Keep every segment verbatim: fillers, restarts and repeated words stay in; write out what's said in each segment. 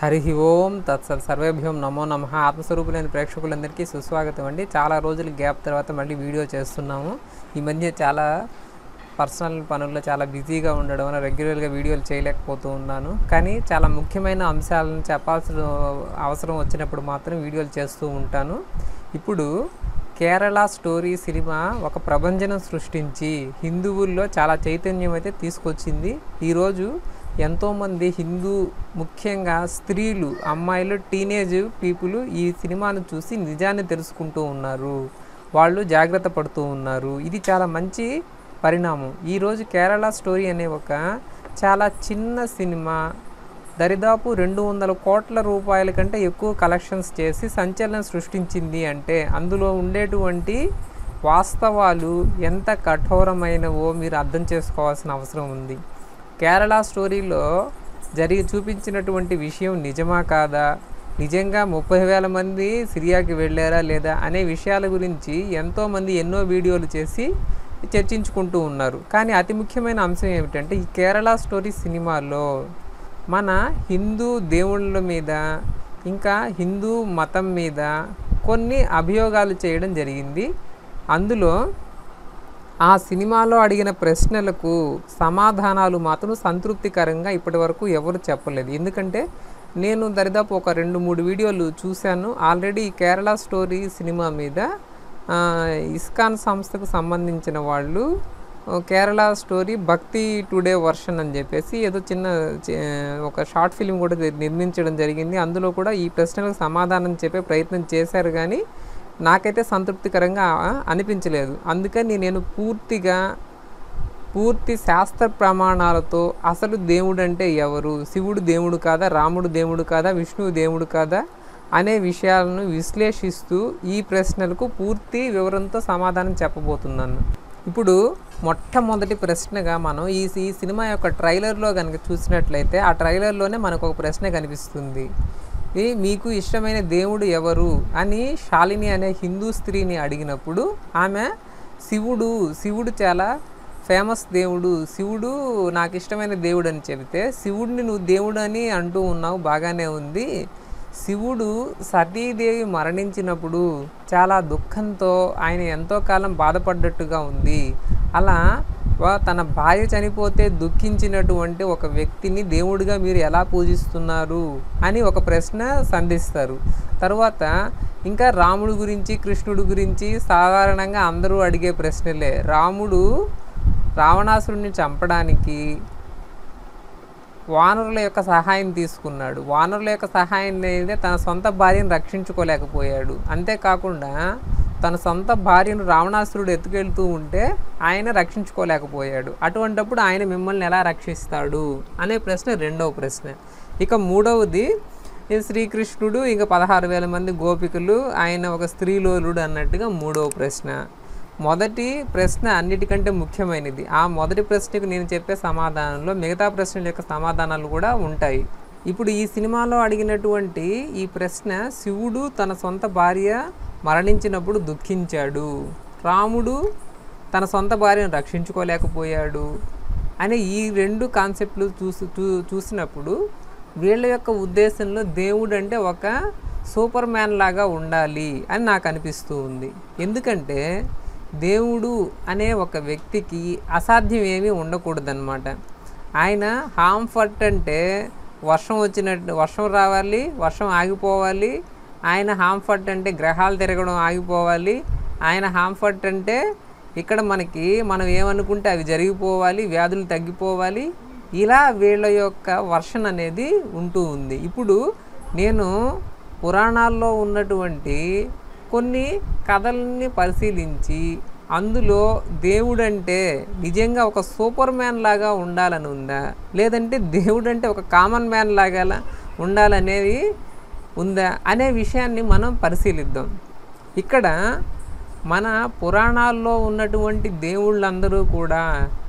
హరి ఓం తత్సత్ సర్వేభ్యం నమో నమః. ఆత్మస్వరూపులైన ప్రేక్షకులందరికీ సుస్వాగతం అండి. చాలా రోజుల గ్యాప్ తర్వాత మళ్ళీ వీడియో చేస్తున్నాము. ఈ మధ్య చాలా పర్సనల్ పనుల్లో చాలా బిజీగా ఉండడం వల్ల రెగ్యులర్గా వీడియోలు చేయలేకపోతూ ఉన్నాను. కానీ చాలా ముఖ్యమైన అంశాలను చెప్పాల్సిన అవసరం వచ్చినప్పుడు మాత్రం వీడియోలు చేస్తూ ఉంటాను. ఇప్పుడు కేరళ స్టోరీ సినిమా ఒక ప్రభంజనం సృష్టించి హిందువుల్లో చాలా చైతన్యం అయితే తీసుకొచ్చింది. ఈరోజు ఎంతోమంది హిందూ, ముఖ్యంగా స్త్రీలు, అమ్మాయిలు, టీనేజ్ పీపుల్ ఈ సినిమాను చూసి నిజాన్ని తెలుసుకుంటూ ఉన్నారు. వాళ్ళు జాగ్రత్త పడుతూ ఉన్నారు. ఇది చాలా మంచి పరిణామం. ఈరోజు కేరళ స్టోరీ అనే ఒక చాలా చిన్న సినిమా దరిదాపు రెండు వందల కోట్ల రూపాయల కంటే ఎక్కువ కలెక్షన్స్ చేసి సంచలనం సృష్టించింది అంటే అందులో ఉండేటువంటి వాస్తవాలు ఎంత కఠోరమైనవో మీరు అర్థం చేసుకోవాల్సిన అవసరం ఉంది. కేరళ స్టోరీలో జరిగి చూపించినటువంటి విషయం నిజమా కాదా, నిజంగా ముప్పై వేల మంది సిరియాకి వెళ్ళారా లేదా అనే విషయాల గురించి ఎంతోమంది ఎన్నో వీడియోలు చేసి చర్చించుకుంటూ ఉన్నారు. కానీ అతి ముఖ్యమైన అంశం ఏమిటంటే ఈ కేరళ స్టోరీ సినిమాలో మన హిందూ దేవుళ్ళ మీద, ఇంకా హిందూ మతం మీద కొన్ని అభియోగాలు చేయడం జరిగింది. అందులో ఆ సినిమాలో అడిగిన ప్రశ్నలకు సమాధానాలు మాత్రం సంతృప్తికరంగా ఇప్పటి వరకు ఎవరు చెప్పలేదు. ఎందుకంటే నేను దరిదాపు ఒక రెండు మూడు వీడియోలు చూశాను. ఆల్రెడీ కేరళ స్టోరీ సినిమా మీద ఇస్కాన్ సంస్థకు సంబంధించిన వాళ్ళు కేరళ స్టోరీ భక్తి టుడే వర్షన్ అని చెప్పేసి ఏదో చిన్న ఒక షార్ట్ ఫిల్మ్ కూడా నిర్మించడం జరిగింది. అందులో కూడా ఈ ప్రశ్నలకు సమాధానం చెప్పే ప్రయత్నం చేశారు, కానీ నాకైతే సంతృప్తికరంగా అనిపించలేదు. అందుకని నేను పూర్తిగా పూర్తి శాస్త్ర ప్రమాణాలతో అసలు దేవుడు అంటే ఎవరు, శివుడు దేవుడు కాదా, రాముడు దేవుడు కాదా, విష్ణువు దేవుడు కాదా అనే విషయాలను విశ్లేషిస్తూ ఈ ప్రశ్నలకు పూర్తి వివరంతో సమాధానం చెప్పబోతున్నాను. ఇప్పుడు మొట్టమొదటి ప్రశ్నగా మనం ఈ ఈ సినిమా యొక్క ట్రైలర్లో కనుక చూసినట్లయితే ఆ ట్రైలర్లోనే మనకు ఒక ప్రశ్న కనిపిస్తుంది. ఈ మీకు ఇష్టమైన దేవుడు ఎవరు అని శాలిని అనే హిందూ స్త్రీని అడిగినప్పుడు ఆమె శివుడు శివుడు చాలా ఫేమస్ దేవుడు, శివుడు నాకు ఇష్టమైన దేవుడు అని చెబితే, శివుడిని నువ్వు దేవుడు అని అంటూ ఉన్నావు, బాగానే ఉంది. శివుడు సతీదేవి మరణించినప్పుడు చాలా దుఃఖంతో ఆయన ఎంతో కాలం బాధపడ్డట్టుగా ఉంది. అలా తన భార్య చనిపోతే దుఃఖించినటువంటి ఒక వ్యక్తిని దేవుడిగా మీరు ఎలా పూజిస్తున్నారు అని ఒక ప్రశ్న సంధిస్తారు. తర్వాత ఇంకా రాముడు గురించి, కృష్ణుడు గురించి సాధారణంగా అందరూ అడిగే ప్రశ్నలే. రాముడు రావణాసురుడిని చంపడానికి వానరుల యొక్క సహాయం తీసుకున్నాడు. వానరుల యొక్క సహాయం అయితే తన సొంత భార్యను రక్షించుకోలేకపోయాడు. అంతేకాకుండా తన సొంత భార్యను రావణాసురుడు ఎత్తుకెళ్తూ ఉంటే ఆయన రక్షించుకోలేకపోయాడు. అటువంటప్పుడు ఆయన మిమ్మల్ని ఎలా రక్షిస్తాడు అనే ప్రశ్న రెండవ ప్రశ్న. ఇక మూడవది శ్రీకృష్ణుడు ఇంకా పదహారు వేల మంది గోపికలు, ఆయన ఒక స్త్రీలోలుడు అన్నట్టుగా మూడవ ప్రశ్న. మొదటి ప్రశ్న అన్నిటికంటే ముఖ్యమైనది. ఆ మొదటి ప్రశ్నకు నేను చెప్పే సమాధానంలో మిగతా ప్రశ్నల యొక్క సమాధానాలు కూడా ఉంటాయి. ఇప్పుడు ఈ సినిమాలో అడిగినటువంటి ఈ ప్రశ్న, శివుడు తన సొంత భార్య మరణించినప్పుడు దుఃఖించాడు, రాముడు తన సొంత భార్యను రక్షించుకోలేకపోయాడు అనే ఈ రెండు కాన్సెప్ట్లు చూసి చూ చూసినప్పుడు వీళ్ళ యొక్క ఉద్దేశంలో దేవుడు అంటే ఒక సూపర్ మ్యాన్ లాగా ఉండాలి అని నాకు అనిపిస్తూ ఉంది. ఎందుకంటే దేవుడు అనే ఒక వ్యక్తికి అసాధ్యం ఏమీ ఉండకూడదన్నమాట. ఆయన హాంఫర్ట్ అంటే వర్షం వచ్చినట్టు వర్షం రావాలి, వర్షం ఆగిపోవాలి. ఆయన హాంఫర్ట్ అంటే గ్రహాలు తిరగడం ఆగిపోవాలి. ఆయన హాంఫర్ట్ అంటే ఇక్కడ మనకి మనం ఏమనుకుంటే అవి జరిగిపోవాలి, వ్యాధులు తగ్గిపోవాలి. ఇలా వీళ్ళ యొక్క వర్షన్ అనేది ఉంటూ ఉంది. ఇప్పుడు నేను పురాణాల్లో ఉన్నటువంటి కొన్ని కథల్ని పరిశీలించి అందులో దేవుడంటే నిజంగా ఒక సూపర్ మ్యాన్ లాగా ఉండాలని ఉందా, లేదంటే దేవుడంటే ఒక కామన్ మ్యాన్ లాగా ఉండాలనేది ఉందా అనే విషయాన్ని మనం పరిశీలిద్దాం. ఇక్కడ మన పురాణాల్లో ఉన్నటువంటి దేవుళ్ళందరూ కూడా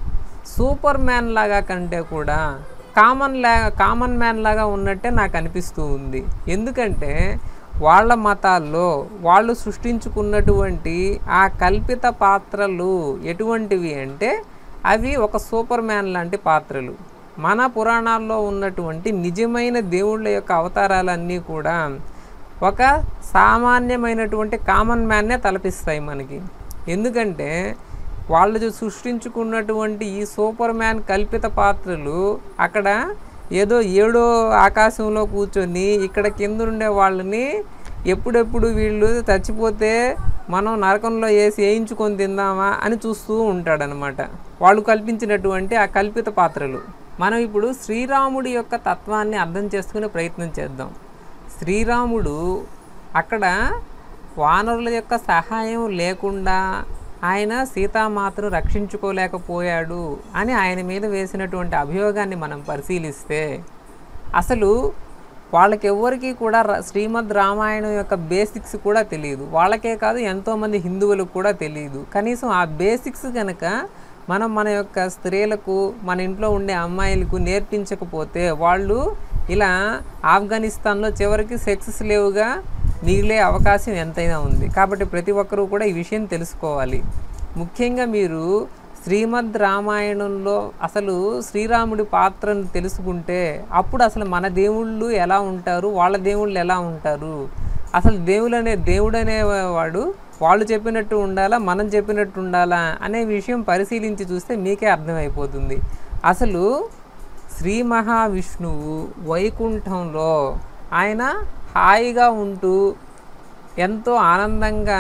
సూపర్ మ్యాన్ లాగా కంటే కూడా కామన్ లా కామన్ మ్యాన్ లాగా ఉన్నట్టే నాకు అనిపిస్తూ ఉంది. ఎందుకంటే వాళ్ళ మతాల్లో వాళ్ళు సృష్టించుకున్నటువంటి ఆ కల్పిత పాత్రలు ఎటువంటివి అంటే అవి ఒక సూపర్ మ్యాన్ లాంటి పాత్రలు. మన పురాణాల్లో ఉన్నటువంటి నిజమైన దేవుళ్ళ యొక్క అవతారాలన్నీ కూడా ఒక సామాన్యమైనటువంటి కామన్ మ్యాన్నే తలపిస్తాయి మనకి. ఎందుకంటే వాళ్ళు సృష్టించుకున్నటువంటి ఈ సూపర్ మ్యాన్ కల్పిత పాత్రలు అక్కడ ఏదో ఏడో ఆకాశంలో కూర్చొని ఇక్కడ కింద ఉండే వాళ్ళని ఎప్పుడెప్పుడు వీళ్ళు చచ్చిపోతే మనం నరకంలో వేసి వేయించుకొని తిందామా అని చూస్తూ ఉంటాడనమాట. వాళ్ళు కల్పించినటువంటి ఆ కల్పిత పాత్రలు. మనం ఇప్పుడు శ్రీరాముడి యొక్క తత్వాన్ని అర్థం చేసుకునే ప్రయత్నం చేద్దాం. శ్రీరాముడు అక్కడ వానరుల యొక్క సహాయం లేకుండా ఆయన సీతామాతను రక్షించుకోలేకపోయాడు అని ఆయన మీద వేసినటువంటి అభియోగాన్ని మనం పరిశీలిస్తే అసలు వాళ్ళకి ఎవ్వరికీ కూడా శ్రీమద్ రామాయణం యొక్క బేసిక్స్ కూడా తెలియదు. వాళ్ళకే కాదు, ఎంతోమంది హిందువులకు కూడా తెలియదు. కనీసం ఆ బేసిక్స్ కనుక మనం మన యొక్క స్త్రీలకు, మన ఇంట్లో ఉండే అమ్మాయిలకు నేర్పించకపోతే వాళ్ళు ఇలా ఆఫ్ఘనిస్తాన్లో చివరికి సెక్స్ లేవుగా మిగిలే అవకాశం ఎంతైనా ఉంది. కాబట్టి ప్రతి ఒక్కరూ కూడా ఈ విషయం తెలుసుకోవాలి. ముఖ్యంగా మీరు శ్రీమద్ రామాయణంలో అసలు శ్రీరాముడి పాత్రను తెలుసుకుంటే అప్పుడు అసలు మన దేవుళ్ళు ఎలా ఉంటారు, వాళ్ళ దేవుళ్ళు ఎలా ఉంటారు, అసలు దేవుడు అనే దేవుడు అనేవాడు వాళ్ళు చెప్పినట్టు ఉండాలా, మనం చెప్పినట్టు ఉండాలా అనే విషయం పరిశీలించి చూస్తే మీకే అర్థమైపోతుంది. అసలు శ్రీ మహావిష్ణువు వైకుంఠంలో ఆయన హాయిగా ఉంటూ ఎంతో ఆనందంగా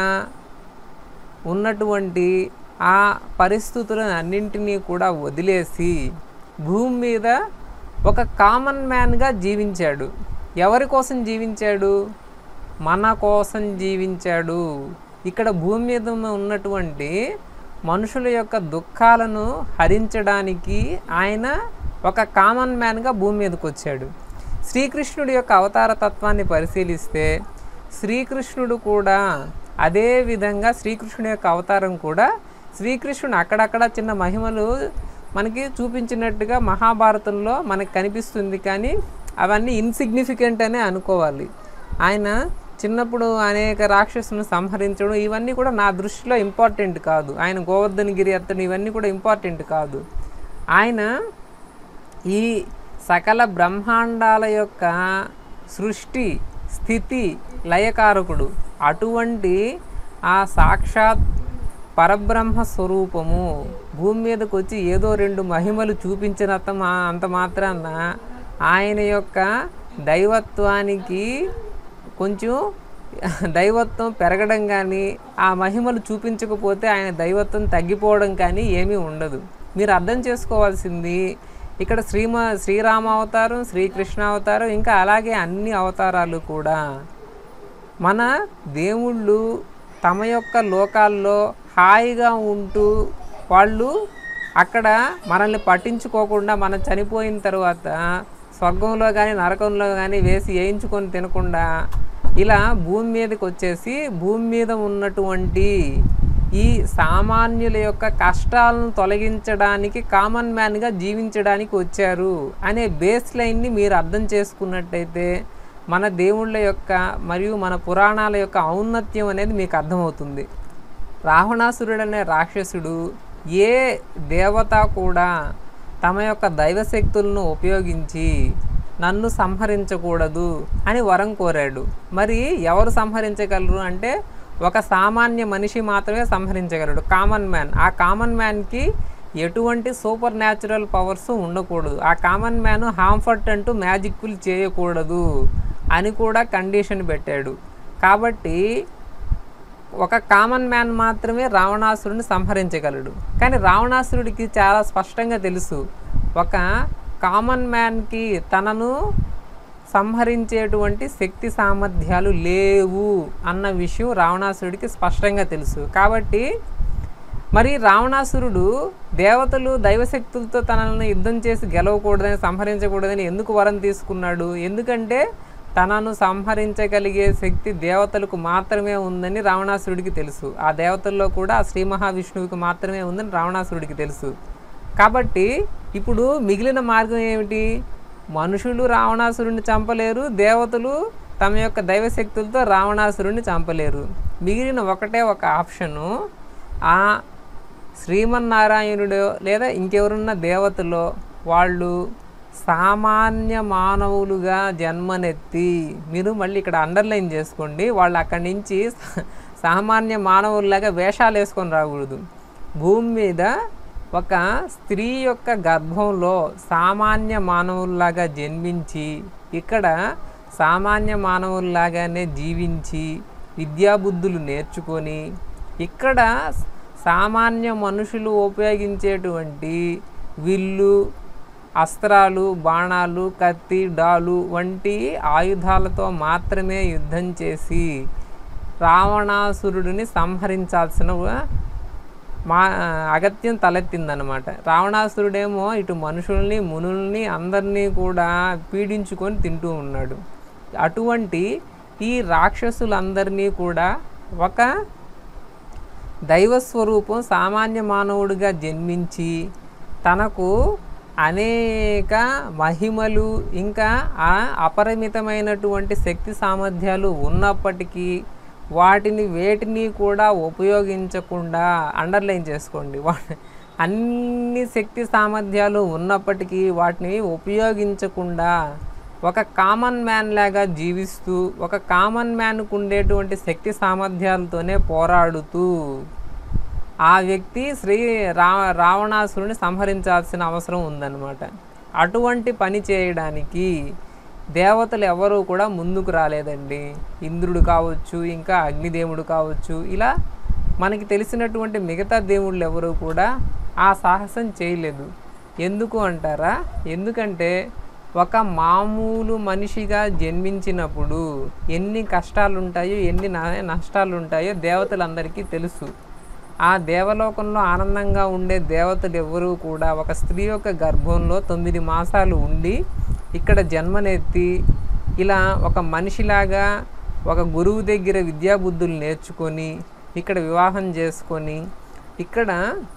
ఉన్నటువంటి ఆ పరిస్థితులను అన్నింటినీ కూడా వదిలేసి భూమి మీద ఒక కామన్ మ్యాన్గా జీవించాడు. ఎవరి కోసం జీవించాడు? మన కోసం జీవించాడు. ఇక్కడ భూమి మీద ఉన్నటువంటి మనుషుల యొక్క దుఃఖాలను హరించడానికి ఆయన ఒక కామన్ మ్యాన్గా భూమి మీదకి వచ్చాడు. శ్రీకృష్ణుడి యొక్క అవతార తత్వాన్ని పరిశీలిస్తే శ్రీకృష్ణుడు కూడా అదే విధంగా శ్రీకృష్ణుడి యొక్క అవతారం కూడా శ్రీకృష్ణుడు అక్కడక్కడ చిన్న మహిమలు మనకి చూపించినట్టుగా మహాభారతంలో మనకు కనిపిస్తుంది. కానీ అవన్నీ ఇన్సిగ్నిఫికెంట్ అనే అనుకోవాలి. ఆయన చిన్నప్పుడు అనేక రాక్షసులను సంహరించడం ఇవన్నీ కూడా నా దృష్టిలో ఇంపార్టెంట్ కాదు. ఆయన గోవర్ధనగిరి ఎత్తడం ఇవన్నీ కూడా ఇంపార్టెంట్ కాదు. ఆయన ఈ సకల బ్రహ్మాండాల యొక్క సృష్టి స్థితి లయకారకుడు. అటువంటి ఆ సాక్షాత్ పరబ్రహ్మ స్వరూపము భూమి మీదకి వచ్చి ఏదో రెండు మహిమలు చూపించినంత మా అంత మాత్రాన ఆయన యొక్క దైవత్వానికి కొంచెం దైవత్వం పెరగడం కానీ ఆ మహిమలు చూపించకపోతే ఆయన దైవత్వం తగ్గిపోవడం కానీ ఏమీ ఉండదు. మీరు అర్థం చేసుకోవాల్సింది ఇక్కడ శ్రీమ శ్రీరామ అవతారం, శ్రీకృష్ణ అవతారం, ఇంకా అలాగే అన్ని అవతారాలు కూడా మన దేవుళ్ళు తమ యొక్క లోకాల్లో హాయిగా ఉంటూ వాళ్ళు అక్కడ మనల్ని పట్టించుకోకుండా మనం చనిపోయిన తర్వాత స్వర్గంలో కానీ నరకంలో కానీ వేసి వేయించుకొని తినకుండా ఇలా భూమి మీదకి వచ్చేసి భూమి మీద ఉన్నటువంటి ఈ సామాన్యుల యొక్క కష్టాలను తొలగించడానికి కామన్ మ్యాన్గా జీవించడానికి వచ్చారు అనే బేస్ లైన్ని మీరు అర్థం చేసుకున్నట్టయితే మన దేవుళ్ళ యొక్క మరియు మన పురాణాల యొక్క ఔన్నత్యం అనేది మీకు అర్థమవుతుంది. రావణాసురుడు అనే రాక్షసుడు ఏ దేవత కూడా తమ యొక్క దైవశక్తులను ఉపయోగించి నన్ను సంహరించకూడదు అని వరం కోరాడు. మరి ఎవరు సంహరించగలరు అంటే ఒక సామాన్య మనిషి మాత్రమే సంహరించగలడు, కామన్ మ్యాన్. ఆ కామన్ మ్యాన్కి ఎటువంటి సూపర్ న్యాచురల్ పవర్స్ ఉండకూడదు. ఆ కామన్ మ్యాన్ హాంఫర్ట్ అంటూ మ్యాజిక్లు చేయకూడదు అని కూడా కండిషన్ పెట్టాడు. కాబట్టి ఒక కామన్ మ్యాన్ మాత్రమే రావణాసురుడిని సంహరించగలడు. కానీ రావణాసురుడికి చాలా స్పష్టంగా తెలుసు ఒక కామన్ మ్యాన్కి తనను సంహరించేటువంటి శక్తి సామర్థ్యాలు లేవు అన్న విషయం రావణాసురుడికి స్పష్టంగా తెలుసు. కాబట్టి మరి రావణాసురుడు దేవతలు దైవశక్తులతో తనను యుద్ధం చేసి గెలవకూడదని, సంహరించకూడదని ఎందుకు వరం తీసుకున్నాడు? ఎందుకంటే తనను సంహరించగలిగే శక్తి దేవతలకు మాత్రమే ఉందని రావణాసురుడికి తెలుసు. ఆ దేవతల్లో కూడా ఆ శ్రీ మహావిష్ణువుకి మాత్రమే ఉందని రావణాసురుడికి తెలుసు. కాబట్టి ఇప్పుడు మిగిలిన మార్గం ఏమిటి? మనుషులు రావణాసురుడిని చంపలేరు, దేవతలు తమ యొక్క దైవశక్తులతో రావణాసురుడిని చంపలేరు. మిగిలిన ఒకటే ఒక ఆప్షను, ఆ శ్రీమన్నారాయణుడు లేదా ఇంకెవరున్న దేవతలో వాళ్ళు సామాన్య మానవులుగా జన్మనెత్తి, మీరు మళ్ళీ ఇక్కడ అండర్లైన్ చేసుకోండి, వాళ్ళు అక్కడి నుంచి సామాన్య మానవుల్లాగా వేషాలు వేసుకొని రాకూడదు. భూమి మీద ఒక స్త్రీ యొక్క గర్భంలో సామాన్య మానవుల్లాగా జన్మించి ఇక్కడ సామాన్య మానవుల్లాగానే జీవించి విద్యాబుద్ధులు నేర్చుకొని ఇక్కడ సామాన్య మనుషులు ఉపయోగించేటువంటి విల్లు, అస్త్రాలు, బాణాలు, కత్తి, డాలు వంటి ఆయుధాలతో మాత్రమే యుద్ధం చేసి రావణాసురుడిని సంహరించాల్సిన మా అగత్యం తలెత్తిందనమాట. రావణాసురుడేమో ఇటు మనుషుల్ని, మునుల్ని అందరినీ కూడా పీడించుకొని తింటూ ఉన్నాడు. అటువంటి ఈ రాక్షసులందరినీ కూడా ఒక దైవస్వరూపం సామాన్య మానవుడిగా జన్మించి తనకు అనేక మహిమలు ఇంకా ఆ అపరిమితమైనటువంటి శక్తి సామర్థ్యాలు ఉన్నప్పటికీ వాటిని వేటిని కూడా ఉపయోగించకుండా, అండర్లైన్ చేసుకోండి, అన్ని శక్తి సామర్థ్యాలు ఉన్నప్పటికీ వాటిని ఉపయోగించకుండా ఒక కామన్ మ్యాన్ లాగా జీవిస్తూ ఒక కామన్ మ్యాన్కు ఉండేటువంటి శక్తి సామర్థ్యాలతోనే పోరాడుతూ ఆ వ్యక్తి శ్రీ రా రావణాసురుని సంహరించాల్సిన అవసరం ఉందన్నమాట. అటువంటి పని చేయడానికి దేవతలు ఎవరూ కూడా ముందుకు రాలేదండి. ఇంద్రుడు కావచ్చు, ఇంకా అగ్నిదేవుడు కావచ్చు, ఇలా మనకి తెలిసినటువంటి మిగతా దేవుళ్ళు ఎవరు కూడా ఆ సాహసం చేయలేదు. ఎందుకు అంటారా? ఎందుకంటే ఒక మామూలు మనిషిగా జన్మించినప్పుడు ఎన్ని కష్టాలు ఉంటాయో, ఎన్ని నష్టాలు ఉంటాయో దేవతలందరికీ తెలుసు. ఆ దేవలోకంలో ఆనందంగా ఉండే దేవతలు ఎవరూ కూడా ఒక స్త్రీ యొక్క గర్భంలో తొమ్మిది మాసాలు ఉండి ఇక్కడ జన్మనెత్తి ఇలా ఒక మనిషిలాగా ఒక గురువు దగ్గర విద్యాబుద్ధులు నేర్చుకొని ఇక్కడ వివాహం చేసుకొని ఇక్కడ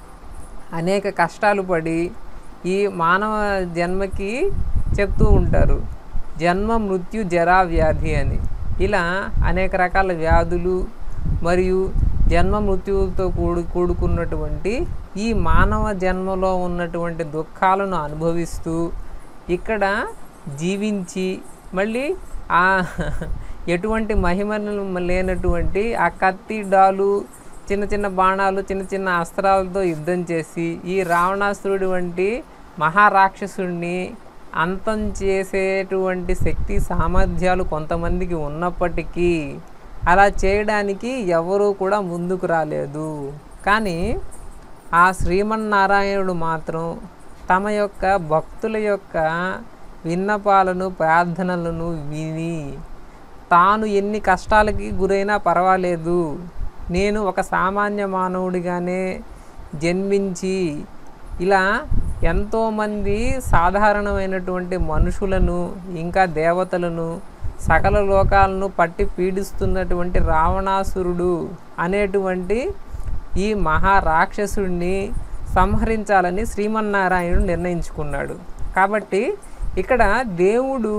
అనేక కష్టాలు పడి ఈ మానవ జన్మకి చెప్తూ ఉంటారు జన్మ, మృత్యు, జరా, వ్యాధి అని. ఇలా అనేక రకాల వ్యాధులు మరియు జన్మ మృత్యువులతో కూడు కూడుకున్నటువంటి ఈ మానవ జన్మలో ఉన్నటువంటి దుఃఖాలను అనుభవిస్తూ ఇక్కడ జీవించి మళ్ళీ ఆ ఎటువంటి మహిమలు లేనటువంటి ఆ కత్తి, డాలు, చిన్న చిన్న బాణాలు, చిన్న చిన్న అస్త్రాలతో యుద్ధం చేసి ఈ రావణాసురుడి వంటి మహారాక్షసుడిని అంతం చేసేటువంటి శక్తి సామర్థ్యాలు కొంతమందికి ఉన్నప్పటికీ అలా చేయడానికి ఎవరూ కూడా ముందుకు రాలేదు. కానీ ఆ శ్రీమన్నారాయణుడు మాత్రం తమ యొక్క భక్తుల యొక్క విన్నపాలను, ప్రార్థనలను విని తాను ఎన్ని కష్టాలకి గురైనా పర్వాలేదు, నేను ఒక సామాన్య మానవుడిగానే జన్మించి ఇలా ఎంతోమంది సాధారణమైనటువంటి మనుషులను ఇంకా దేవతలను సకల లోకాలను పట్టి పీడిస్తున్నటువంటి రావణాసురుడు అనేటువంటి ఈ మహారాక్షసుడిని సంహరించాలని శ్రీమన్నారాయణుడు నిర్ణయించుకున్నాడు. కాబట్టి ఇక్కడ దేవుడు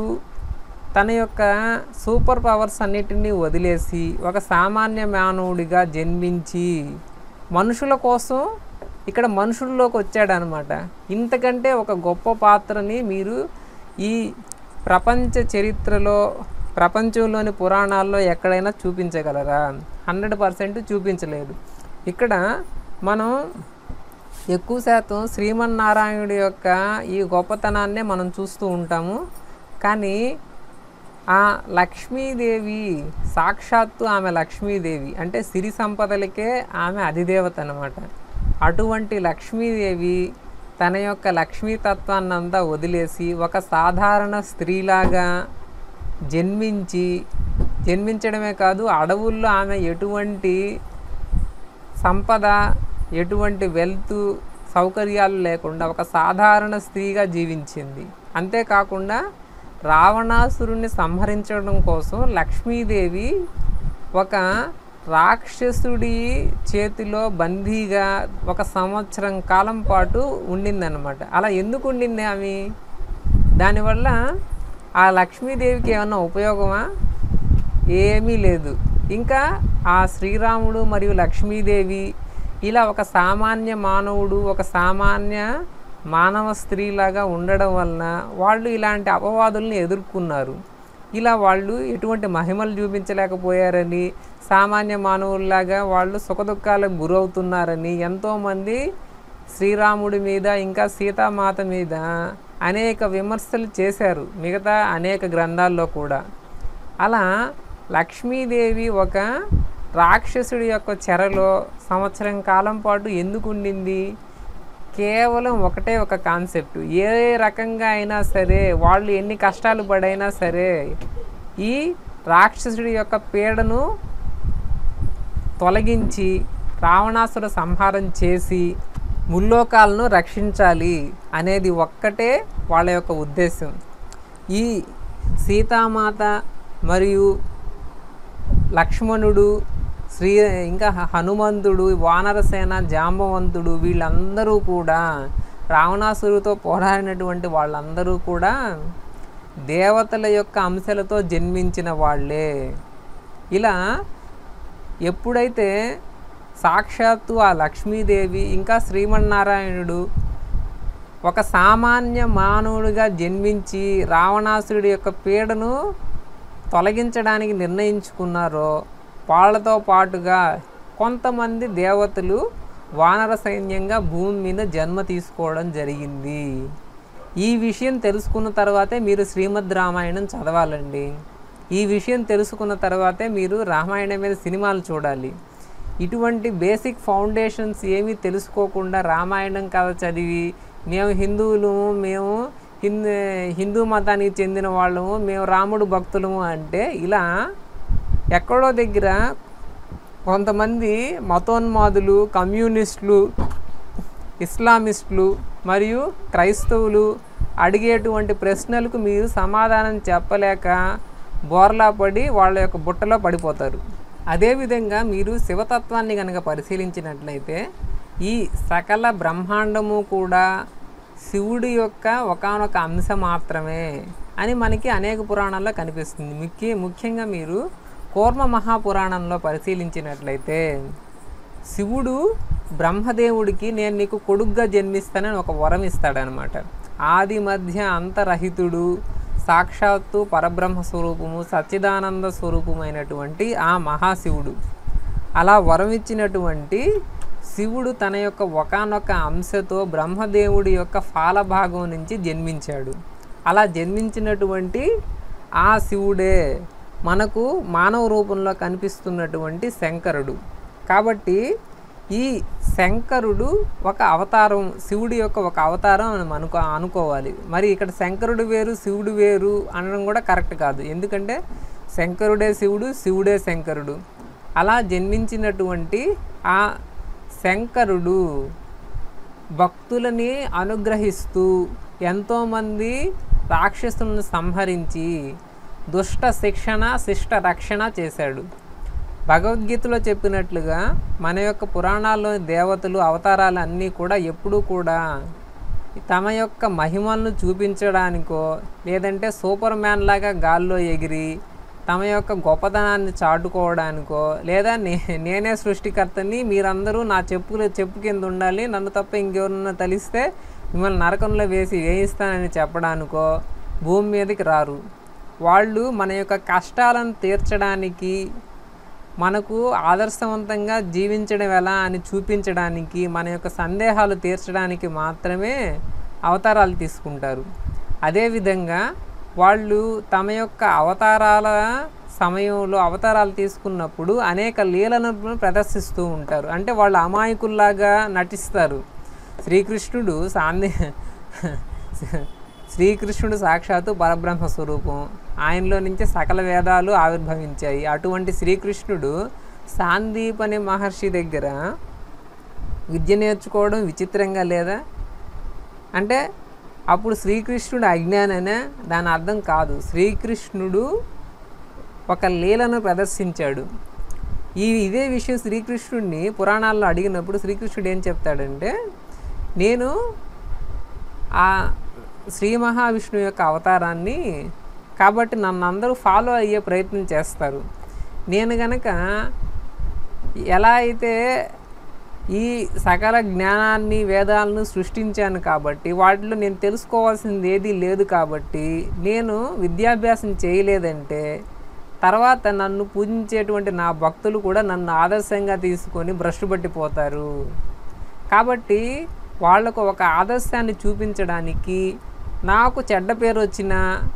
తన యొక్క సూపర్ పవర్స్ అన్నిటినీ వదిలేసి ఒక సామాన్య మానవుడిగా జన్మించి మనుషుల కోసం ఇక్కడ మనుషుల్లోకి వచ్చాడనమాట. ఇంతకంటే ఒక గొప్ప పాత్రని మీరు ఈ ప్రపంచ చరిత్రలో, ప్రపంచంలోని పురాణాల్లో ఎక్కడైనా చూపించగలరా? హండ్రెడ్ పర్సెంట్ చూపించలేదు. ఇక్కడ మనం ఎక్కువ శాతం శ్రీమన్నారాయణుడి యొక్క ఈ గొప్పతనాన్నే మనం చూస్తూ ఉంటాము. కానీ ఆ లక్ష్మీదేవి సాక్షాత్తు ఆమె లక్ష్మీదేవి అంటే సిరి సంపదలకే ఆమె అధిదేవత అన్నమాట. అటువంటి లక్ష్మీదేవి తన యొక్క లక్ష్మీతత్వాన్ని అంతా వదిలేసి ఒక సాధారణ స్త్రీలాగా జన్మించి జన్మించడమే కాదు అడవుల్లో ఆమె ఎటువంటి సంపద, ఎటువంటి వెల్త్ సౌకర్యాలు లేకుండా ఒక సాధారణ స్త్రీగా జీవించింది. అంతేకాకుండా రావణాసురుణ్ణి సంహరించడం కోసం లక్ష్మీదేవి ఒక రాక్షసుడి చేతిలో బందీగా ఒక సంవత్సరం కాలం పాటు ఉండిందన్నమాట. అలా ఎందుకు ఉండింది ఆమె? దానివల్ల ఆ లక్ష్మీదేవికి ఏమన్నా ఉపయోగమా? ఏమీ లేదు. ఇంకా ఆ శ్రీరాముడు మరియు లక్ష్మీదేవి ఇలా ఒక సామాన్య మానవుడు, ఒక సామాన్య మానవ స్త్రీలాగా ఉండడం వలన వాళ్ళు ఇలాంటి అపవాదుల్ని ఎదుర్కొన్నారు. ఇలా వాళ్ళు ఎటువంటి మహిమలు చూపించలేకపోయారని, సామాన్య మానవుల్లాగా వాళ్ళు సుఖదుఖాలకు గురవుతున్నారని ఎంతోమంది శ్రీరాముడి మీద ఇంకా సీతామాత మీద అనేక విమర్శలు చేశారు, మిగతా అనేక గ్రంథాల్లో కూడా. అలా లక్ష్మీదేవి ఒక రాక్షసుడి యొక్క చెరలో సంవత్సరం కాలం పాటు ఎందుకు ఉండింది? కేవలం ఒకటే ఒక కాన్సెప్ట్, ఏ రకంగా అయినా సరే వాళ్ళు ఎన్ని కష్టాలు పడైనా సరే ఈ రాక్షసుడి యొక్క పీడను తొలగించి రావణాసుర సంహారం చేసి ముల్లోకాలను రక్షించాలి అనేది ఒక్కటే వాళ్ళ యొక్క ఉద్దేశం. ఈ సీతామాత మరియు లక్ష్మణుడు, శ్రీ ఇంకా హనుమంతుడు, వానరసేన, జాంబవంతుడు వీళ్ళందరూ కూడా రావణాసురుడితో పోరాడినటువంటి వాళ్ళందరూ కూడా దేవతల యొక్క అంశాలతో జన్మించిన వాళ్ళే. ఇలా ఎప్పుడైతే సాక్షాత్తు ఆ లక్ష్మీదేవి ఇంకా శ్రీమన్నారాయణుడు ఒక సామాన్య మానవుడిగా జన్మించి రావణాసురుడి యొక్క పీడను తొలగించడానికి నిర్ణయించుకున్నారో వాళ్ళతో పాటుగా కొంతమంది దేవతలు వానర సైన్యంగా భూమి మీద జన్మ తీసుకోవడం జరిగింది. ఈ విషయం తెలుసుకున్న తర్వాతే మీరు శ్రీమద్ రామాయణం చదవాలండి. ఈ విషయం తెలుసుకున్న తర్వాతే మీరు రామాయణం మీద సినిమాలు చూడాలి. ఇటువంటి బేసిక్ ఫౌండేషన్స్ ఏమీ తెలుసుకోకుండా రామాయణం కథ చదివి మేము హిందువులము, మేము హిందూ హిందూ మతానికి చెందిన వాళ్ళము, మేము రాముడు భక్తులము అంటే ఇలా ఎక్కడో దగ్గర కొంతమంది మతోన్మాదులు, కమ్యూనిస్టులు, ఇస్లామిస్టులు మరియు క్రైస్తవులు అడిగేటువంటి ప్రశ్నలకు మీరు సమాధానం చెప్పలేక బోర్లా పడి వాళ్ళ యొక్క బుట్టలో పడిపోతారు. అదేవిధంగా మీరు శివతత్వాన్ని కనుక పరిశీలించినట్లయితే ఈ సకల బ్రహ్మాండము కూడా శివుడి యొక్క ఒకానొక అంశ మాత్రమే అని మనకి అనేక పురాణాల్లో కనిపిస్తుంది. ముఖ్య ముఖ్యంగా మీరు కూర్మ మహాపురాణంలో పరిశీలించినట్లయితే శివుడు బ్రహ్మదేవుడికి నేను నీకు కొడుగ్గా జన్మిస్తానని ఒక వరం ఇస్తాడనమాట. ఆది మధ్య అంతరహితుడు, సాక్షాత్తు పరబ్రహ్మ స్వరూపము, సచ్చిదానంద స్వరూపమైనటువంటి ఆ మహాశివుడు అలా వరం ఇచ్చినటువంటి శివుడు తన యొక్క ఒకానొక అంశతో బ్రహ్మదేవుడి యొక్క ఫాలభాగం నుంచి జన్మించాడు. అలా జన్మించినటువంటి ఆ శివుడే మనకు మానవ రూపంలో కనిపిస్తున్నటువంటి శంకరుడు. కాబట్టి ఈ శంకరుడు ఒక అవతారం, శివుడి యొక్క ఒక అవతారం మనం అనుకో అనుకోవాలి మరి ఇక్కడ శంకరుడు వేరు, శివుడు వేరు అనడం కూడా కరెక్ట్ కాదు. ఎందుకంటే శంకరుడే శివుడు, శివుడే శంకరుడు. అలా జన్మించినటువంటి ఆ శంకరుడు భక్తులని అనుగ్రహిస్తూ ఎంతోమంది రాక్షసులను సంహరించి దుష్ట శిక్షణ, శిష్ట రక్షణ చేశాడు. భగవద్గీతలో చెప్పినట్లుగా మన యొక్క పురాణాల్లోని దేవతలు, అవతారాలు అన్నీ కూడా ఎప్పుడూ కూడా తమ యొక్క మహిమలను చూపించడానికో లేదంటే సూపర్ మ్యాన్ లాగా గాల్లో ఎగిరి తమ యొక్క గొప్పతనాన్ని చాటుకోవడానికో లేదా నే నేనే సృష్టికర్తని, మీరందరూ నా చెప్పులు చెప్పు కింద ఉండాలి, నన్ను తప్ప ఇంకెవరన్నా తలిస్తే మిమ్మల్ని నరకంలో వేసి వేయిస్తానని చెప్పడానికో భూమి మీదకి రారు. వాళ్ళు మన యొక్క కష్టాలను తీర్చడానికి, మనకు ఆదర్శవంతంగా జీవించడం ఎలా అని చూపించడానికి, మన యొక్క సందేహాలు తీర్చడానికి మాత్రమే అవతారాలు తీసుకుంటారు. అదేవిధంగా వాళ్ళు తమ యొక్క అవతారాల సమయంలో అవతారాలు తీసుకున్నప్పుడు అనేక లీలను ప్రదర్శిస్తూ ఉంటారు. అంటే వాళ్ళు అమాయకుల్లాగా నటిస్తారు. శ్రీకృష్ణుడు సాందే శ్రీకృష్ణుడు సాక్షాత్తు పరబ్రహ్మ స్వరూపం, ఆయనలో నుంచి సకల వేదాలు ఆవిర్భవించాయి. అటువంటి శ్రీకృష్ణుడు సాందీపని మహర్షి దగ్గర విద్య నేర్చుకోవడం విచిత్రంగా లేదా? అంటే అప్పుడు శ్రీకృష్ణుడు అజ్ఞాననే దాని అర్థం కాదు. శ్రీకృష్ణుడు ఒక లీలను ప్రదర్శించాడు. ఈ ఇదే విషయం శ్రీకృష్ణుడిని పురాణాల్లో అడిగినప్పుడు శ్రీకృష్ణుడు ఏం చెప్తాడంటే, నేను ఆ శ్రీ మహావిష్ణువు యొక్క అవతారాన్ని, కాబట్టి నన్ను అందరూ ఫాలో అయ్యే ప్రయత్నం చేస్తారు. నేను గనక ఎలా అయితే ఈ సకల జ్ఞానాన్ని వేదాలను సృష్టించాను కాబట్టి వాటిలో నేను తెలుసుకోవాల్సింది ఏదీ లేదు కాబట్టి నేను విద్యాభ్యాసం చేయలేదంటే తర్వాత నన్ను పూజించేటువంటి నా భక్తులు కూడా నన్ను ఆదర్శంగా తీసుకొని భ్రష్టు పట్టిపోతారు. కాబట్టి వాళ్లకు ఒక ఆదర్శాన్ని చూపించడానికి నాకు చెడ్డ పేరు వచ్చిన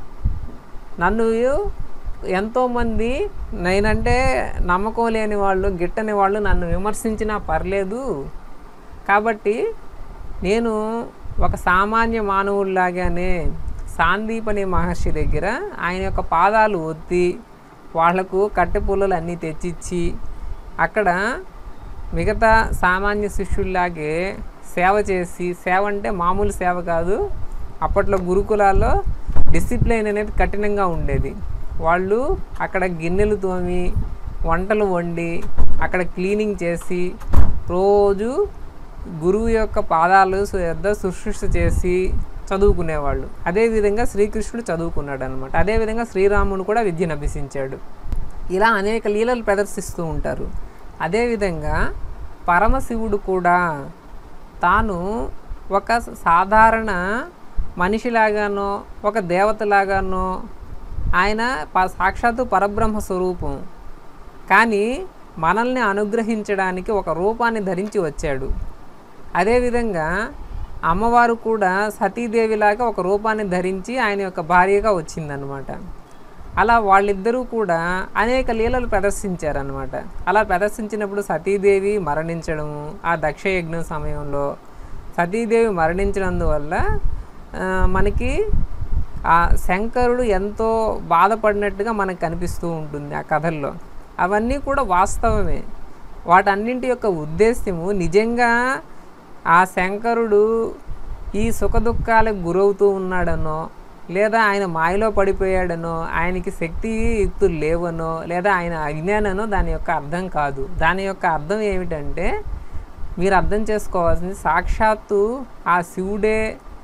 నన్ను ఎంతోమంది నేనంటే నమ్మకం లేని వాళ్ళు గిట్టని వాళ్ళు నన్ను విమర్శించినా పర్లేదు. కాబట్టి నేను ఒక సామాన్య మానవుల్లాగానే సాందీపని మహర్షి దగ్గర ఆయన యొక్క పాదాలు ఒత్తి వాళ్లకు కట్టె పుల్లలు అన్నీ తెచ్చిచ్చి అక్కడ మిగతా సామాన్య శిష్యుల్లాగే సేవ చేసి, సేవ అంటే మామూలు సేవ కాదు, అప్పట్లో గురుకులాల్లో డిసిప్లిన్ అనేది కఠినంగా ఉండేది. వాళ్ళు అక్కడ గిన్నెలు తోమి వంటలు వండి అక్కడ క్లీనింగ్ చేసి రోజు గురువు యొక్క పాదాలు యొద్ద శుశ్రూష చేసి చదువుకునేవాళ్ళు. అదేవిధంగా శ్రీకృష్ణుడు చదువుకున్నాడు అనమాట. అదేవిధంగా శ్రీరాముడు కూడా విద్యను అభ్యసించాడు. ఇలా అనేక లీలలు ప్రదర్శిస్తూ ఉంటారు. అదేవిధంగా పరమశివుడు కూడా తాను ఒక సాధారణ మనిషిలాగానో ఒక దేవతలాగానో ఆయన సాక్షాత్తు పరబ్రహ్మ స్వరూపం, కానీ మనల్ని అనుగ్రహించడానికి ఒక రూపాన్ని ధరించి వచ్చాడు. అదేవిధంగా అమ్మవారు కూడా సతీదేవిలాగా ఒక రూపాన్ని ధరించి ఆయన యొక్క భార్యగా వచ్చిందనమాట. అలా వాళ్ళిద్దరూ కూడా అనేక లీలలు ప్రదర్శించారనమాట. అలా ప్రదర్శించినప్పుడు సతీదేవి మరణించడము, ఆ దక్షయజ్ఞం సమయంలో సతీదేవి మరణించినందువల్ల మనకి ఆ శంకరుడు ఎంతో బాధపడినట్టుగా మనకు కనిపిస్తూ ఉంటుంది ఆ కథల్లో. అవన్నీ కూడా వాస్తవమే. వాటన్నింటి యొక్క ఉద్దేశ్యము నిజంగా ఆ శంకరుడు ఈ సుఖదుఖాలకు గురవుతూ ఉన్నాడనో, లేదా ఆయన మాయలో పడిపోయాడనో, ఆయనకి శక్తి యుక్తులు లేవనో, లేదా ఆయన అజ్ఞాననో దాని యొక్క అర్థం కాదు. దాని యొక్క అర్థం ఏమిటంటే మీరు అర్థం చేసుకోవాల్సింది సాక్షాత్తు ఆ శివుడే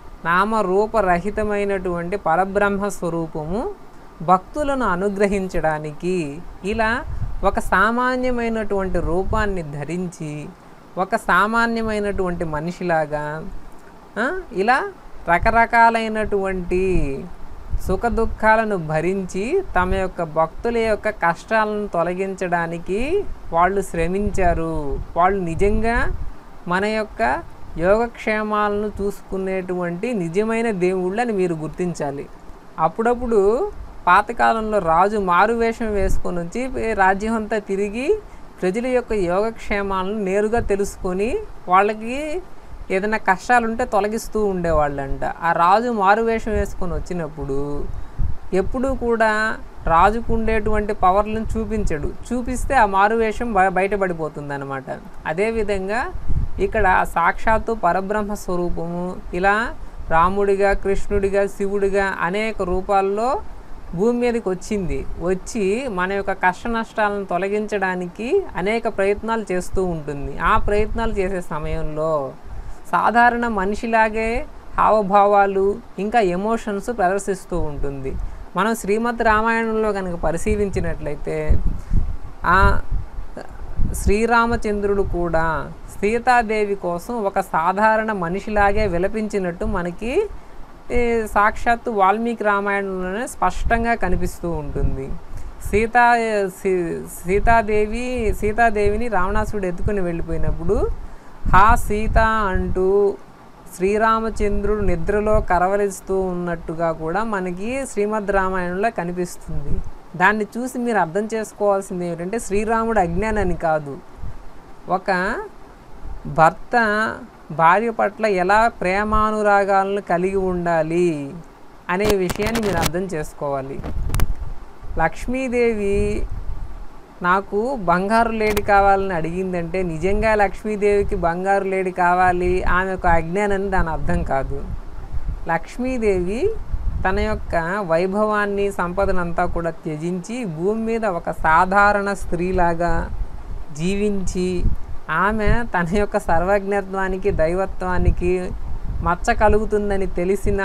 నామరూపరహితమైనటువంటి పరబ్రహ్మ స్వరూపము భక్తులను అనుగ్రహించడానికి ఇలా ఒక సామాన్యమైనటువంటి రూపాన్ని ధరించి ఒక సామాన్యమైనటువంటి మనిషిలాగా ఇలా రకరకాలైనటువంటి సుఖ దుఃఖాలను భరించి తమ యొక్క భక్తుల యొక్క కష్టాలను తొలగించడానికి వాళ్ళు శ్రమించారు. వాళ్ళు నిజంగా మన యొక్క యోగక్షేమాలను చూసుకునేటువంటి నిజమైన దేవుళ్ళని మీరు గుర్తించాలి. అప్పుడప్పుడు పాతకాలంలో రాజు మారువేషం వేసుకొని వచ్చి రాజ్యం అంతా తిరిగి ప్రజల యొక్క యోగక్షేమాలను నేరుగా తెలుసుకొని వాళ్ళకి ఏదైనా కష్టాలుంటే తొలగిస్తూ ఉండేవాళ్ళంట. ఆ రాజు మారువేషం వేసుకొని వచ్చినప్పుడు ఎప్పుడూ కూడా రాజుకు ఉండేటువంటి పవర్లను చూపించడు. చూపిస్తే ఆ మారువేషం బయటపడిపోతుంది అన్నమాట. అదేవిధంగా ఇక్కడ సాక్షాత్తు పరబ్రహ్మ స్వరూపము ఇలా రాముడిగా, కృష్ణుడిగా, శివుడిగా అనేక రూపాల్లో భూమి మీదకి వచ్చింది. వచ్చి మన యొక్క కష్ట నష్టాలను తొలగించడానికి అనేక ప్రయత్నాలు చేస్తూ ఉంటుంది. ఆ ప్రయత్నాలు చేసే సమయంలో సాధారణ మనిషిలాగే హావభావాలు ఇంకా ఎమోషన్స్ ప్రదర్శిస్తూ ఉంటుంది. మనం శ్రీమద్ రామాయణంలో కనుక పరిశీలించినట్లయితే ఆ శ్రీరామచంద్రుడు కూడా సీతాదేవి కోసం ఒక సాధారణ మనిషిలాగే విలపించినట్టు మనకి సాక్షాత్తు వాల్మీకి రామాయణంలోనే స్పష్టంగా కనిపిస్తూ ఉంటుంది. సీతా సీతాదేవి సీతాదేవిని రావణాసురుడు ఎత్తుకుని వెళ్ళిపోయినప్పుడు హా సీత అంటూ శ్రీరామచంద్రుడు నిద్రలో కరవలిస్తూ ఉన్నట్టుగా కూడా మనకి శ్రీమద్ రామాయణంలో కనిపిస్తుంది. దాన్ని చూసి మీరు అర్థం చేసుకోవాల్సింది ఏమిటంటే శ్రీరాముడు అజ్ఞానాన్ని కాదు, ఒక భర్త భార్య పట్ల ఎలా ప్రేమానురాగాలను కలిగి ఉండాలి అనే విషయాన్ని మీరు అర్థం చేసుకోవాలి. లక్ష్మీదేవి నాకు బంగారు లేడి కావాలని అడిగిందంటే నిజంగా లక్ష్మీదేవికి బంగారు లేడి కావాలి ఆమె ఒక అజ్ఞానాన్ని దాని అర్థం కాదు. లక్ష్మీదేవి తన యొక్క వైభవాన్ని సంపదనంతా కూడా త్యజించి భూమి మీద ఒక సాధారణ స్త్రీలాగా జీవించి ఆమె తన యొక్క సర్వజ్ఞత్వానికి దైవత్వానికి మచ్చ కలుగుతుందని తెలిసిన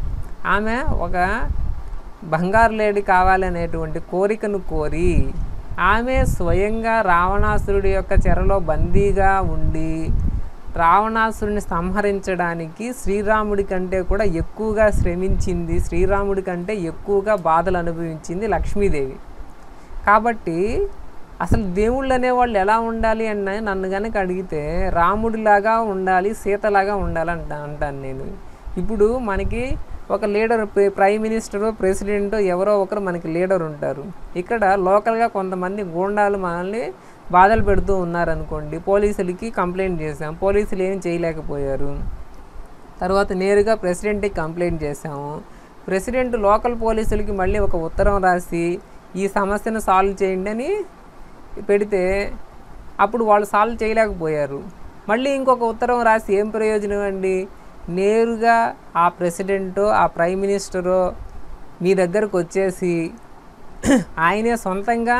ఆమె ఒక బంగారు లేడి కావాలనేటువంటి కోరికను కోరి ఆమె స్వయంగా రావణాసురుడి యొక్క చెరలో బందీగా ఉండి రావణాసురుని సంహరించడానికి శ్రీరాముడి కంటే కూడా ఎక్కువగా శ్రమించింది, శ్రీరాముడి కంటే ఎక్కువగా బాధలు అనుభవించింది లక్ష్మీదేవి. కాబట్టి అసలు దేవుళ్ళు అనేవాళ్ళు ఎలా ఉండాలి అని నన్ను కనుక అడిగితే రాముడిలాగా ఉండాలి, సీతలాగా ఉండాలి అంట అంటాను నేను. ఇప్పుడు మనకి ఒక లీడర్, ప్రైమ్ మినిస్టరు, ప్రెసిడెంట్ ఎవరో ఒకరు మనకి లీడర్ ఉంటారు. ఇక్కడ లోకల్గా కొంతమంది గూండాలు మనల్ని బాధలు పెడుతూ ఉన్నారనుకోండి, పోలీసులకి కంప్లైంట్ చేసాం, పోలీసులు ఏం చేయలేకపోయారు. తర్వాత నేరుగా ప్రెసిడెంట్కి కంప్లైంట్ చేసాము. ప్రెసిడెంట్ లోకల్ పోలీసులకి మళ్ళీ ఒక ఉత్తరం రాసి ఈ సమస్యను సాల్వ్ చేయండి అని పెడితే అప్పుడు వాళ్ళు సాల్వ్ చేయలేకపోయారు. మళ్ళీ ఇంకొక ఉత్తరం రాసి ఏం ప్రయోజనం అండి? నేరుగా ఆ ప్రెసిడెంటో ఆ ప్రైమ్ మినిస్టరో మీ దగ్గరకు వచ్చేసి ఆయనే సొంతంగా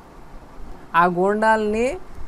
ఆ గూండాలని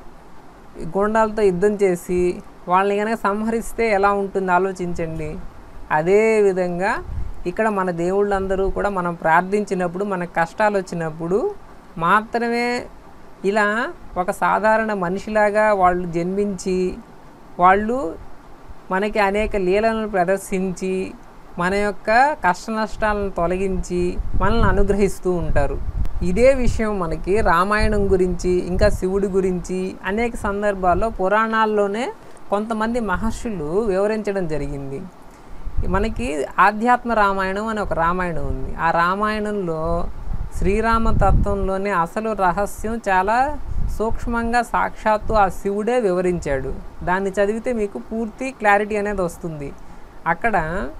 గూండాలతో యుద్ధం చేసి వాళ్ళని కనుక సంహరిస్తే ఎలా ఉంటుంది ఆలోచించండి. అదేవిధంగా ఇక్కడ మన దేవుళ్ళందరూ కూడా మనం ప్రార్థించినప్పుడు, మనకు కష్టాలు వచ్చినప్పుడు మాత్రమే ఇలా ఒక సాధారణ మనిషిలాగా వాళ్ళు జన్మించి వాళ్ళు మనకి అనేక లీలలను ప్రదర్శించి మన యొక్క కష్ట నష్టాలను తొలగించి మనల్ని అనుగ్రహిస్తూ ఉంటారు. ఇదే విషయం మనకి రామాయణం గురించి, ఇంకా శివుడి గురించి అనేక సందర్భాల్లో పురాణాల్లోనే కొంతమంది మహర్షులు వివరించడం జరిగింది. మనకి ఆధ్యాత్మ రామాయణం అని ఒక రామాయణం ఉంది. ఆ రామాయణంలో శ్రీరామ తత్వంలోనే అసలు రహస్యం చాలా సూక్ష్మంగా సాక్షాత్తు ఆ శివుడే వివరించాడు. దాన్ని చదివితే మీకు పూర్తి క్లారిటీ అనేది వస్తుంది. అక్కడ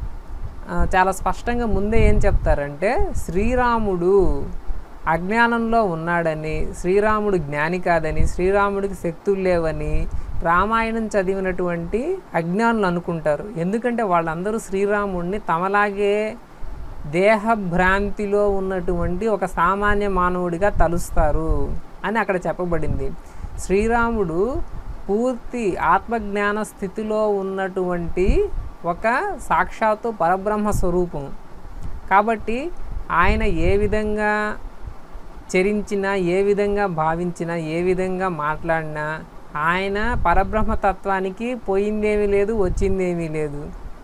చాలా స్పష్టంగా ముందే ఏం చెప్తారంటే, శ్రీరాముడు అజ్ఞానంలో ఉన్నాడని, శ్రీరాముడు జ్ఞాని కాదని, శ్రీరాముడికి శక్తులు లేవని రామాయణం చదివినటువంటి అజ్ఞానులు అనుకుంటారు. ఎందుకంటే వాళ్ళందరూ శ్రీరాముడిని తమలాగే దేహభ్రాంతిలో ఉన్నటువంటి ఒక సామాన్య మానవుడిగా తలుస్తారు అని అక్కడ చెప్పబడింది. శ్రీరాముడు పూర్తి ఆత్మజ్ఞాన స్థితిలో ఉన్నటువంటి ఒక సాక్షాత్తు పరబ్రహ్మ స్వరూపం. కాబట్టి ఆయన ఏ విధంగా చరించినా, ఏ విధంగా భావించినా, ఏ విధంగా మాట్లాడినా ఆయన పరబ్రహ్మతత్వానికి పోయిందేమీ లేదు, వచ్చిందేమీ లేదు.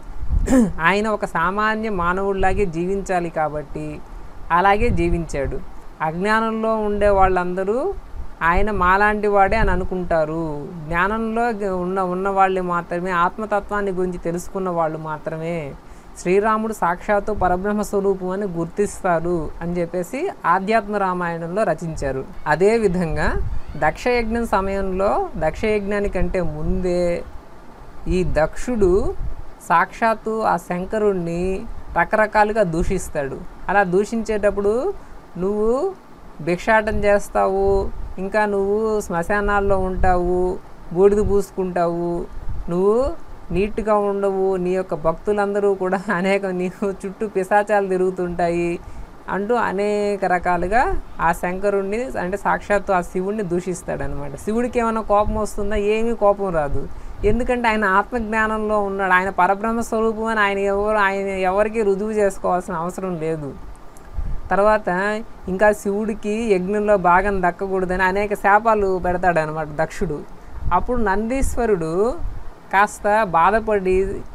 ఆయన ఒక సామాన్య మానవుడిలాగే జీవించాలి కాబట్టి అలాగే జీవించాడు. అజ్ఞానంలో ఉండే వాళ్ళందరూ ఆయన మాలాంటి వాడే అని అనుకుంటారు. జ్ఞానంలో ఉన్న ఉన్నవాళ్ళు మాత్రమే, ఆత్మతత్వాన్ని గురించి తెలుసుకున్న వాళ్ళు మాత్రమే శ్రీరాముడు సాక్షాత్తు పరబ్రహ్మ స్వరూపం అని గుర్తిస్తారు అని చెప్పేసి ఆధ్యాత్మ రామాయణంలో రచించారు. అదేవిధంగా దక్షయజ్ఞం సమయంలో, దక్షయజ్ఞానికంటే ముందే ఈ దక్షుడు సాక్షాత్తు ఆ శంకరుణ్ణి రకరకాలుగా దూషిస్తాడు. అలా దూషించేటప్పుడు నువ్వు భిక్షాటం చేస్తావు, ఇంకా నువ్వు శ్మశానాల్లో ఉంటావు, బూడిద పూసుకుంటావు, నువ్వు నీట్గా ఉండవు, నీ యొక్క భక్తులందరూ కూడా అనేక నీకు చుట్టూ పిశాచాలు తిరుగుతుంటాయి అంటూ అనేక రకాలుగా ఆ శంకరుణ్ణి అంటే సాక్షాత్తు ఆ శివుణ్ణి దూషిస్తాడనమాట. శివుడికి ఏమైనా కోపం వస్తుందా? ఏమీ కోపం రాదు. ఎందుకంటే ఆయన ఆత్మజ్ఞానంలో ఉన్నాడు. ఆయన పరబ్రహ్మ స్వరూపం అని ఆయన ఎవరు ఆయన ఎవరికి రుజువు చేసుకోవాల్సిన అవసరం లేదు. తర్వాత ఇంకా శివుడికి యజ్ఞంలో భాగం దక్కకూడదని అనేక శాపాలు పెడతాడు అనమాట దక్షుడు. అప్పుడు నందీశ్వరుడు కాస్త బాధపడి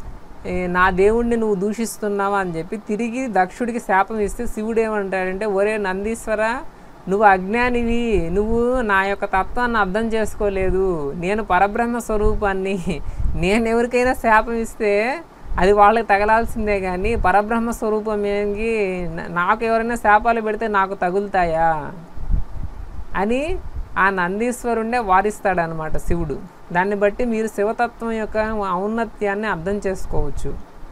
నా దేవుణ్ణి నువ్వు దూషిస్తున్నావా అని చెప్పి తిరిగి దక్షుడికి శాపం ఇస్తే శివుడు ఏమంటాడంటే, ఒరే నందీశ్వర, నువ్వు అజ్ఞానివి, నువ్వు నా యొక్క తత్వాన్ని అర్థం చేసుకోలేదు, నేను పరబ్రహ్మ స్వరూపాన్ని, నేను ఎవరికైనా శాపం ఇస్తే అది వాళ్ళకి తగలాల్సిందే కానీ పరబ్రహ్మ స్వరూపం ఏంటి, నాకు ఎవరైనా శాపాలు పెడితే నాకు తగులుతాయా అని ఆ నందీశ్వరుండే వారిస్తాడనమాట శివుడు. దాన్ని బట్టి మీరు శివతత్వం యొక్క ఔన్నత్యాన్ని అర్థం చేసుకోవచ్చు.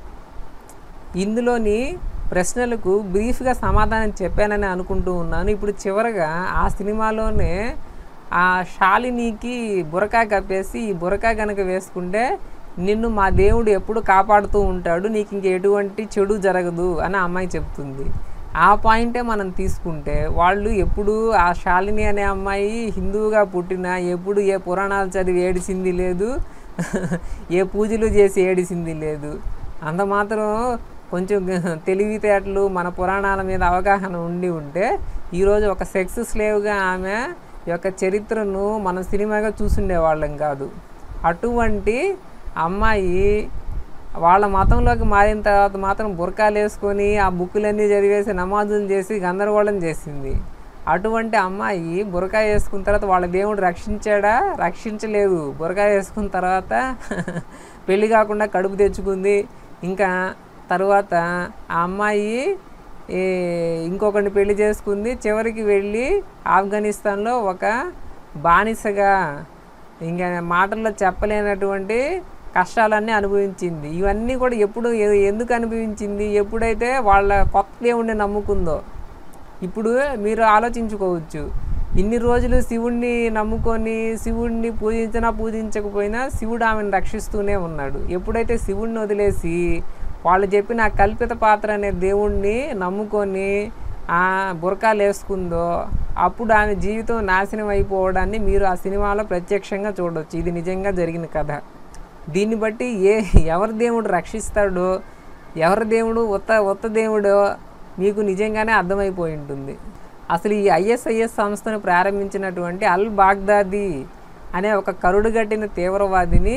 ఇందులోని ప్రశ్నలకు బ్రీఫ్గా సమాధానం చెప్పానని అనుకుంటూ ఉన్నాను. ఇప్పుడు చివరగా ఆ సినిమాలోనే ఆ శాలినికి బురకా కప్పేసి, ఈ బురకా కనుక వేసుకుంటే నిన్ను మా దేవుడు ఎప్పుడు కాపాడుతూ ఉంటాడు, నీకు ఇంక ఎటువంటి చెడు జరగదు అని అమ్మాయి చెప్తుంది. ఆ పాయింటే మనం తీసుకుంటే వాళ్ళు ఎప్పుడు ఆ శాలిని అనే అమ్మాయి హిందువుగా పుట్టినా ఎప్పుడు ఏ పురాణాలు చదివి ఏడిసింది లేదు, ఏ పూజలు చేసి ఏడిసింది లేదు. అంత మాత్రం కొంచెం తెలివితేటలు మన పురాణాల మీద అవగాహన ఉండి ఉంటే ఈరోజు ఒక సెక్స్ స్లేవ్గా ఆమె యొక్క చరిత్రను మనం సినిమాగా చూసుండేవాళ్ళం కాదు. అటువంటి అమ్మాయి వాళ్ళ మతంలోకి మారిన తర్వాత మాత్రం బుర్కాలు వేసుకొని ఆ బుక్కులన్నీ చదివేసి నమాజులు చేసి గందరగోళం చేసింది. అటువంటి అమ్మాయి బురకా వేసుకున్న తర్వాత వాళ్ళ దేవుడు రక్షించాడా? రక్షించలేదు. బురకా వేసుకున్న తర్వాత పెళ్ళి కాకుండా కడుపు తెచ్చుకుంది. ఇంకా తర్వాత ఆ అమ్మాయి ఇంకొకరిని పెళ్లి చేసుకుంది. చివరికి వెళ్ళి ఆఫ్ఘనిస్తాన్లో ఒక బానిసగా ఇంకా మాటల్లో చెప్పలేనటువంటి కష్టాలన్నీ అనుభవించింది. ఇవన్నీ కూడా ఎప్పుడు ఎందుకు అనుభవించింది? ఎప్పుడైతే వాళ్ళ కొత్త దేవుణ్ణి నమ్ముకుందో. ఇప్పుడు మీరు ఆలోచించుకోవచ్చు, ఇన్ని రోజులు శివుణ్ణి నమ్ముకొని శివుణ్ణి పూజించినా పూజించకపోయినా శివుడు ఆమెను రక్షిస్తూనే ఉన్నాడు. ఎప్పుడైతే శివుణ్ణి వదిలేసి వాళ్ళు చెప్పిన ఆ కల్పిత పాత్ర అనే దేవుణ్ణి నమ్ముకొని ఆ బురకాలు వేసుకుందో అప్పుడు ఆమె జీవితం నాశనం అయిపోవడాన్ని మీరు ఆ సినిమాలో ప్రత్యక్షంగా చూడవచ్చు. ఇది నిజంగా జరిగిన కథ. దీన్ని బట్టి ఏ ఎవరి దేవుడు రక్షిస్తాడో ఎవరి దేవుడు ఉత్త ఉత్త దేవుడో మీకు నిజంగానే అర్థమైపోయి ఉంటుంది. అసలు ఈ ఐఎస్ఐఎస్ సంస్థను ప్రారంభించినటువంటి అల్ బాగ్దాది అనే ఒక కరుడుగట్టిన తీవ్రవాదిని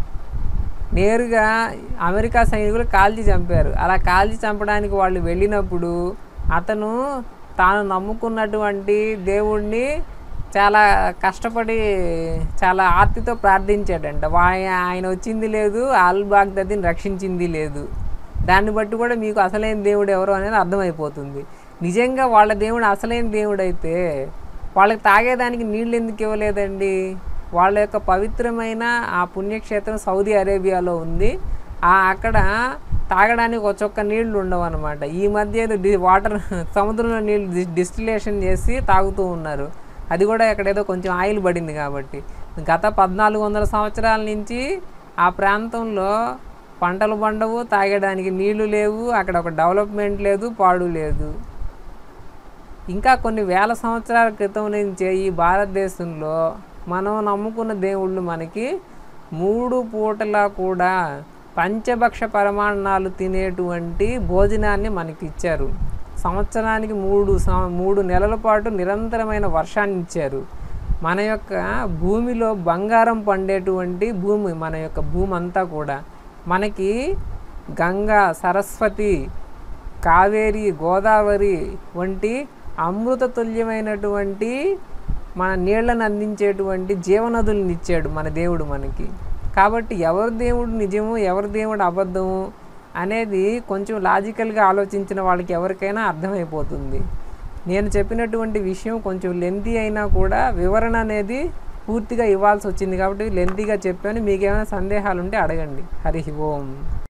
నేరుగా అమెరికా సైనికులు కాల్చి చంపారు. అలా కాల్చి చంపడానికి వాళ్ళు వెళ్ళినప్పుడు అతను తాను నమ్ముకున్నటువంటి దేవుణ్ణి చాలా కష్టపడి చాలా ఆర్తితో ప్రార్థించాడంట. ఆయన వచ్చింది లేదు, అల్ బాగ్దాదిని రక్షించింది లేదు. దాన్ని బట్టి కూడా మీకు అసలైన దేవుడు ఎవరు అనేది అర్థమైపోతుంది. నిజంగా వాళ్ళ దేవుడు అసలైన దేవుడు అయితే వాళ్ళకి తాగేదానికి నీళ్ళు ఎందుకు ఇవ్వలేదండి? వాళ్ళ యొక్క పవిత్రమైన ఆ పుణ్యక్షేత్రం సౌదీ అరేబియాలో ఉంది. ఆ అక్కడ తాగడానికి ఒక చొక్క నీళ్లు ఉండవు అనమాట. ఈ మధ్య ఏదో డి వాటర్ సముద్రంలో నీళ్ళు డిస్టిలేషన్ చేసి తాగుతూ ఉన్నారు. అది కూడా ఎక్కడేదో కొంచెం ఆయిల్ పడింది కాబట్టి. గత పద్నాలుగు వందల సంవత్సరాల నుంచి ఆ ప్రాంతంలో పంటలు పండవు, తాగడానికి నీళ్లు లేవు, అక్కడ ఒక డెవలప్మెంట్ లేదు, పాడు లేదు. ఇంకా కొన్ని వేల సంవత్సరాల క్రితం నుంచే ఈ భారతదేశంలో మనం నమ్ముకున్న దేవుళ్ళు మనకి మూడు పూటలా కూడా పంచభక్ష పరమాన్నాలు తినేటువంటి భోజనాన్ని మనకి ఇచ్చారు. సంవత్సరానికి మూడు మూడు నెలల పాటు నిరంతరమైన వర్షాన్ని ఇచ్చారు. మన యొక్క భూమిలో బంగారం పండేటువంటి భూమి మన యొక్క భూమి అంతా కూడా మనకి గంగా, సరస్వతి, కావేరి, గోదావరి వంటి అమృత తుల్యమైనటువంటి మన నీళ్లను అందించేటువంటి జీవనదులను ఇచ్చాడు మన దేవుడు మనకి. కాబట్టి ఎవరి దేవుడు నిజము, ఎవరి దేవుడు అబద్ధము అనేది కొంచెం లాజికల్గా ఆలోచించిన వాళ్ళకి ఎవరికైనా అర్థమైపోతుంది. నేను చెప్పినటువంటి విషయం కొంచెం లెంతీ అయినా కూడా వివరణ అనేది పూర్తిగా ఇవ్వాల్సి వచ్చింది కాబట్టి లెంతీగా చెప్పాను. మీకేమైనా సందేహాలు ఉంటే అడగండి. హరి ఓం.